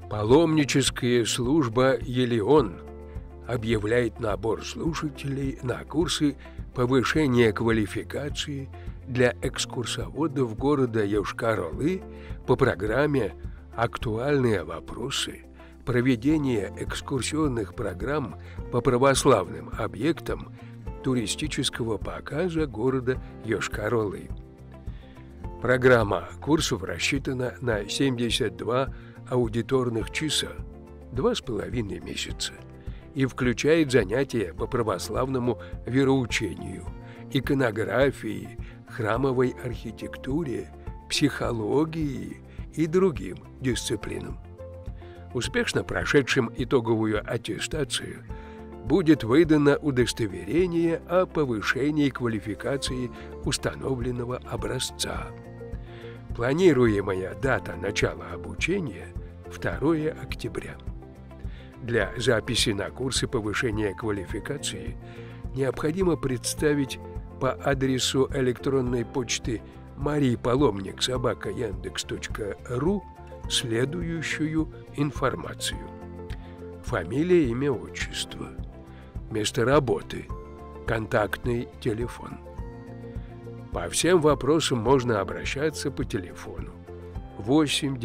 Паломническая служба «Елеон» объявляет набор слушателей на курсы повышения квалификации для экскурсоводов города Йошкар-Олы по программе «Актуальные вопросы. Проведение экскурсионных программ по православным объектам туристического показа города Йошкар-Олы». Программа курсов рассчитана на 72 аудиторных часа, 2,5 месяца, и включает занятия по православному вероучению, иконографии, храмовой архитектуре, психологии и другим дисциплинам. Успешно прошедшим итоговую аттестацию будет выдано удостоверение о повышении квалификации установленного образца. Планируемая дата начала обучения – 2 октября. Для записи на курсы повышения квалификации необходимо представить по адресу электронной почты mariapalomnik@yandex.ru следующую информацию: фамилия, имя, отчество, место работы, контактный телефон. По всем вопросам можно обращаться по телефону 8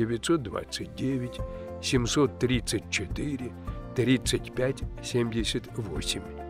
929 734 35 78